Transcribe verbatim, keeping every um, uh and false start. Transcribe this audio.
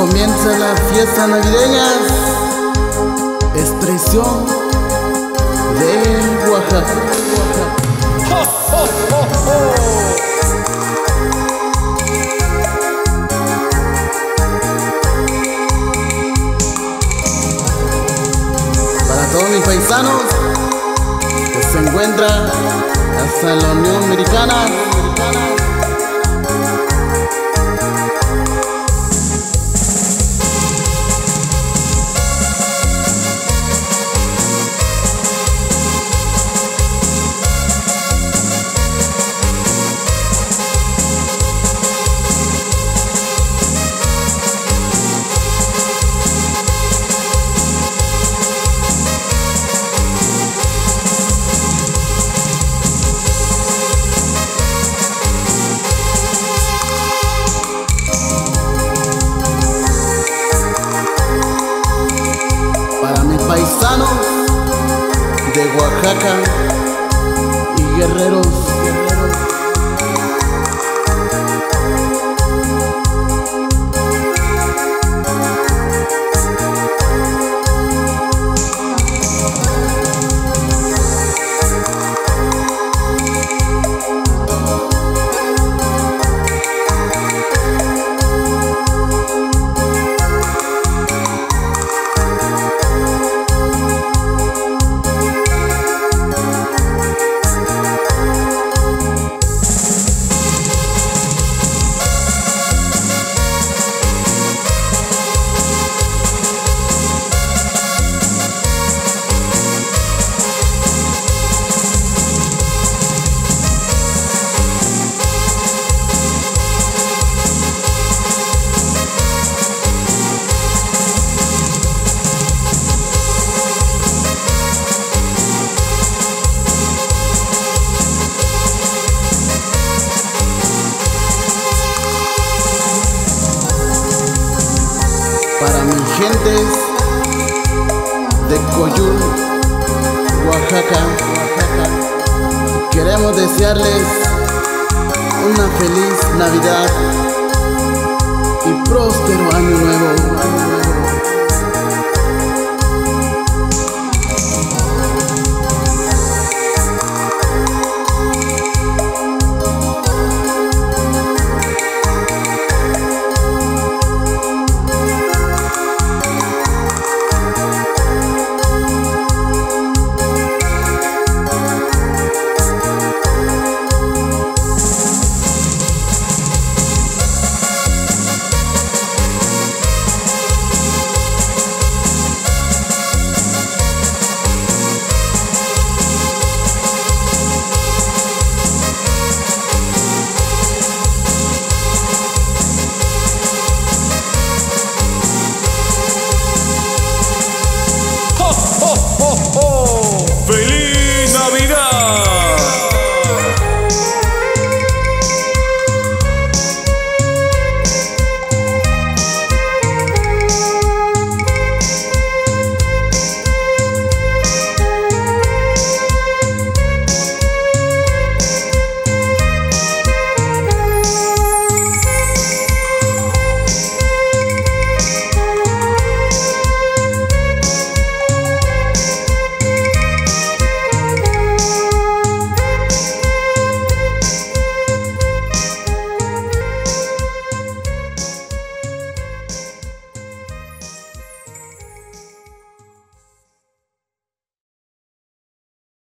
comienza la fiesta navideña, expresión de Oaxaca. ¡Oh, oh, oh, oh! Para todos mis paisanos que se encuentran hasta en la Unión Americana, paisanos de Oaxaca y guerreros, guerreros. Para mi gente de Coyul, Oaxaca, Oaxaca, queremos desearles una feliz Navidad y próspero año nuevo.